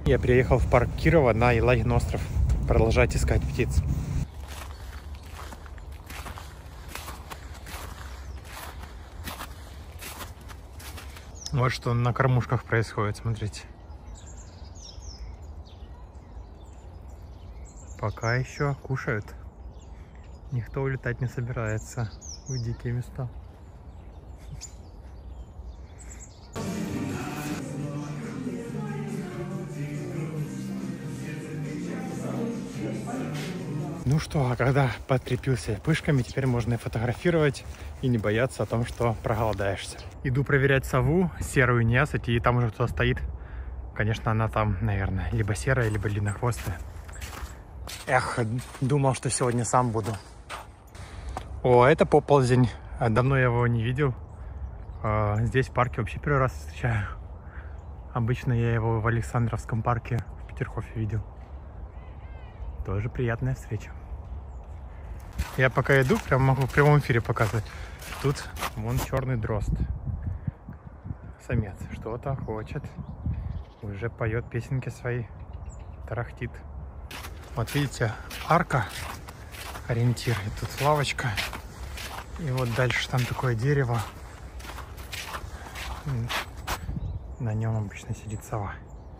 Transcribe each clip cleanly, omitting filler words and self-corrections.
Я приехал в парк Кирова на Елагин остров. Продолжать искать птиц. Вот что на кормушках происходит, смотрите. Пока еще кушают. Никто улетать не собирается в дикие места. Ну что, а когда подкрепился пышками, теперь можно и фотографировать, и не бояться о том, что проголодаешься. Иду проверять сову, серую неосыть, и там уже кто-то стоит. Конечно, она там, наверное, либо серая, либо длиннохвостая. Эх, думал, что сегодня сам буду. О, это поползень. Давно я его не видел. Здесь в парке вообще первый раз встречаю. Обычно я его в Александровском парке в Петергофе видел. Тоже приятная встреча. Я пока иду, прям могу в прямом эфире показать. Тут вон черный дрозд. Самец что-то хочет. Уже поет песенки свои. Тарахтит. Вот видите, арка, ориентир. И тут лавочка. И вот дальше там такое дерево. На нем обычно сидит сова.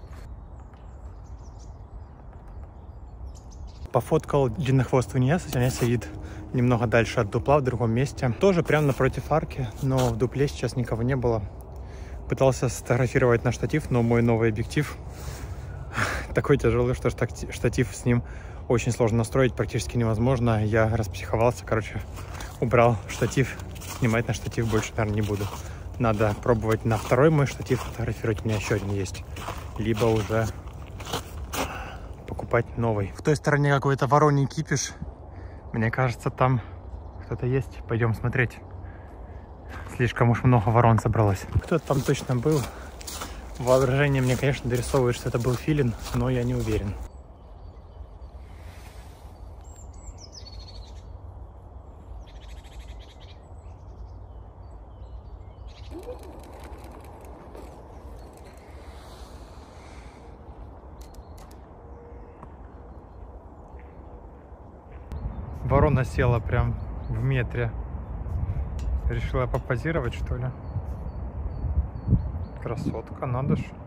Пофоткал длиннохвостую неосыть, она сидит немного дальше от дупла, в другом месте. Тоже прямо напротив арки, но в дупле сейчас никого не было. Пытался сфотографировать на штатив, но мой новый объектив такой тяжелый, что штатив с ним очень сложно настроить, практически невозможно. Я распсиховался, короче, убрал штатив. Снимать на штатив больше, наверное, не буду. Надо пробовать на второй мой штатив фотографировать. У меня еще один есть. Либо уже покупать новый. В той стороне какой-то вороний кипиш. Мне кажется, там кто-то есть. Пойдем смотреть. Слишком уж много ворон собралось. Кто-то там точно был. Воображение мне, конечно, дорисовывает, что это был филин, но я не уверен. Ворона села прям в метре. Решила попозировать, что ли? Красотка, надо ж.